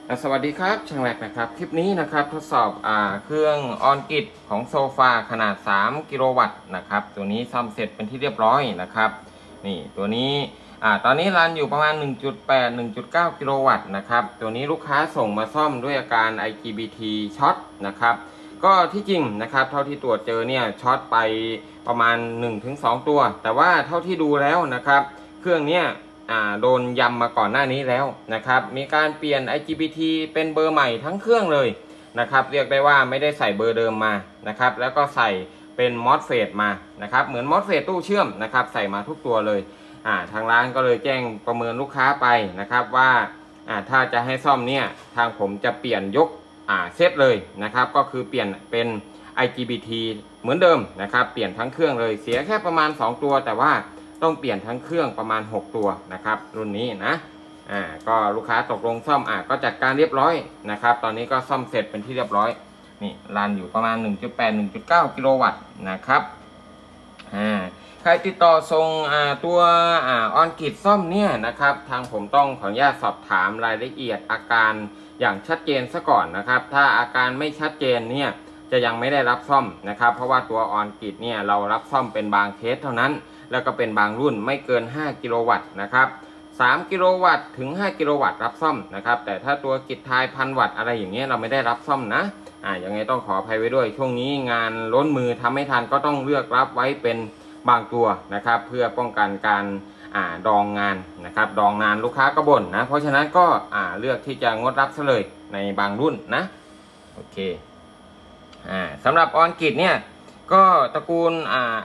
สวัสดีครับช่างแรกนะครับคลิปนี้นะครับทดสอบเครื่องออนกิตของโซฟาขนาด3กิโลวัตต์นะครับตัวนี้ซ่อมเสร็จเป็นที่เรียบร้อยนะครับนี่ตัวนี้ตอนนี้รันอยู่ประมาณ 1.8 1.9 กิโลวัตต์นะครับตัวนี้ลูกค้าส่งมาซ่อมด้วยอาการ IGBT ช็อตนะครับก็ที่จริงนะครับเท่าที่ตรวจเจอเนี่ยช็อตไปประมาณ 1-2 ตัวแต่ว่าเท่าที่ดูแล้วนะครับเครื่องเนี้ยโดนยำมาก่อนหน้านี้แล้วนะครับมีการเปลี่ยน IGBT เป็นเบอร์ใหม่ทั้งเครื่องเลยนะครับเรียกได้ว่าไม่ได้ใส่เบอร์เดิมมานะครับแล้วก็ใส่เป็น MOSFET มานะครับเหมือน MOSFET ตู้เชื่อมนะครับใส่มาทุกตัวเลยทางร้านก็เลยแจ้งประเมินลูกค้าไปนะครับว่าถ้าจะให้ซ่อมเนี่ยทางผมจะเปลี่ยนยกเซตเลยนะครับก็คือเปลี่ยนเป็น IGBT เหมือนเดิมนะครับเปลี่ยนทั้งเครื่องเลยเสียแค่ประมาณ2ตัวแต่ว่าต้องเปลี่ยนทั้งเครื่องประมาณ6ตัวนะครับรุ่นนี้นะก็ลูกค้าตกลงซ่อมก็จัดการเรียบร้อยนะครับตอนนี้ก็ซ่อมเสร็จเป็นที่เรียบร้อยนี่รันอยู่ประมาณ 1.8 1.9 กิโลวัตต์นะครับใครติดต่อส่งตัวออนกิตซ่อมเนี่ยนะครับทางผมต้องขออนุญาตสอบถามรายละเอียดอาการอย่างชัดเจนซะก่อนนะครับถ้าอาการไม่ชัดเจนเนี่ยจะยังไม่ได้รับซ่อมนะครับเพราะว่าตัวออนกิตเนี่ยเรารับซ่อมเป็นบางเคสเท่านั้นแล้วก็เป็นบางรุ่นไม่เกิน5กิโลวัตต์นะครับ3กิโลวัตต์ถึง5กิโลวัตต์รับซ่อมนะครับแต่ถ้าตัวกิตทาย1,000 วัตต์อะไรอย่างเงี้ยเราไม่ได้รับซ่อมนะยังไงต้องขออภัยไว้ด้วยช่วงนี้งานล้นมือทำไม่ทันก็ต้องเลือกรับไว้เป็นบางตัวนะครับเพื่อป้องกันการดองงานนะครับดองงานลูกค้าก็บ่นนะเพราะฉะนั้นก็เลือกที่จะงดรับซะเลยในบางรุ่นนะโอเคสำหรับออนกิตเนี่ยก็ตระกูล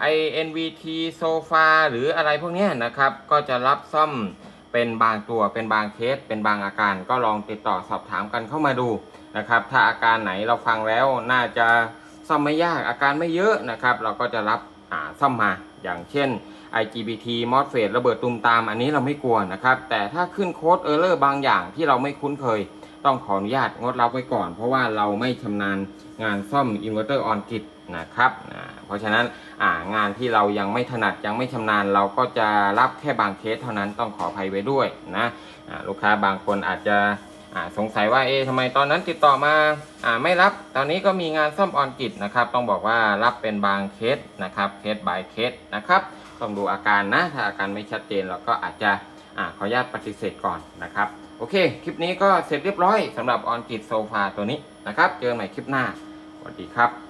INVT โซฟาหรืออะไรพวกนี้นะครับก็จะรับซ่อมเป็นบางตัวเป็นบางเคสเป็นบางอาการก็ลองติดต่อสอบถามกันเข้ามาดูนะครับถ้าอาการไหนเราฟังแล้วน่าจะซ่อมไม่ยากอาการไม่เยอะนะครับเราก็จะรับซ่อมมาอย่างเช่น IGBT MOSFET ระเบิดตุมตามอันนี้เราไม่กลัวนะครับแต่ถ้าขึ้นโค้ดเออร์เลอร์บางอย่างที่เราไม่คุ้นเคยต้องขออนุญาตงดรับไว้ก่อนเพราะว่าเราไม่ชำนาญงานซ่อมอินเวอร์เตอร์ออนกิตนะครับเพราะฉะนั้นงานที่เรายังไม่ถนัดยังไม่ชำนาญเราก็จะรับแค่บางเคสเท่านั้นต้องขออภัยไว้ด้วยนะลูกค้าบางคนอาจจะสงสัยว่าทำไมตอนนั้นติดต่อมาไม่รับตอนนี้ก็มีงานซ่อมออนกิตนะครับต้องบอกว่ารับเป็นบางเคสนะครับเคส by เคสนะครับต้องดูอาการนะถ้าอาการไม่ชัดเจนเราก็อาจจะขออนุญาตปฏิเสธก่อนนะครับโอเคคลิปนี้ก็เสร็จเรียบร้อยสำหรับออนกิตโซฟาตัวนี้นะครับเจอกันใหม่คลิปหน้าสวัสดีครับ